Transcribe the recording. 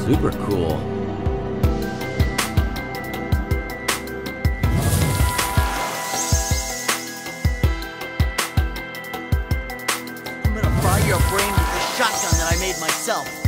Super cool. I'm gonna fry your brain with the shotgun that I made myself.